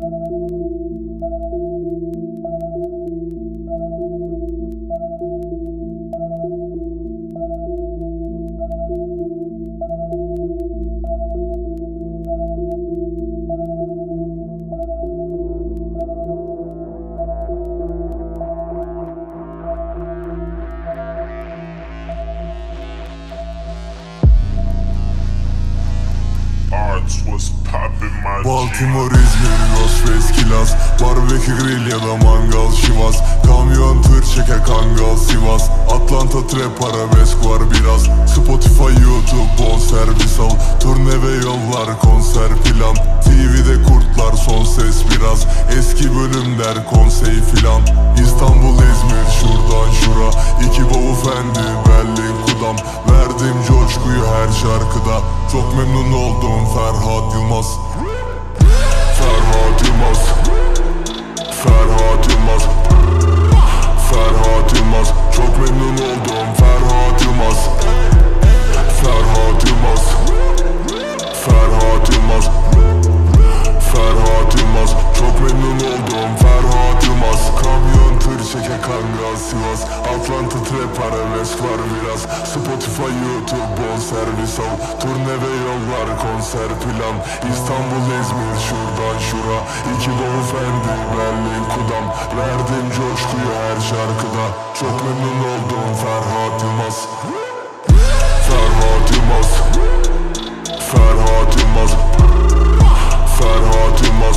Baltimore, İzmir, Las Vegas, Kilas, barbekü, grill ya da mangal, Şivas. Kamyon, tır, çeke, Kangal, Sivas. Atlanta, trap, arabesk var biraz. Spotify, YouTube, bonservis al. Turne ve yollar, konser plan. TV'de kurtlar, son ses biraz. Eski bölümler, konsey filan. İstanbul, İzmir, şuradan şura. İki bavul fendi, Berlin, Kudam. Verdim coşkuyu her şarkıda. Çok memnun oldum Ferhat Yılmaz. Ferhat Yılmaz, Ferhat Yılmaz, Ferhat Yılmaz. Çok memnun oldum Ferhat Yılmaz. Ferhat Yılmaz, Ferhat Yılmaz, Ferhat Yılmaz. Çok memnun oldum Ferhat Yılmaz. Kamyon, tır, çeke, Kangal, Sivas. Atlanta, trap, arabesk var biraz. Spotify, YouTube, bonservis al. Turne ve yollar, konser plan. İstanbul, İzmir, şuradan şura. İki bavul fendi, Berlin, Kudam. Verdim coşkuyu her şarkıda. Çok memnun oldum Ferhat Yılmaz. Ferhat Yılmaz, Ferhat Yılmaz, Ferhat Yılmaz.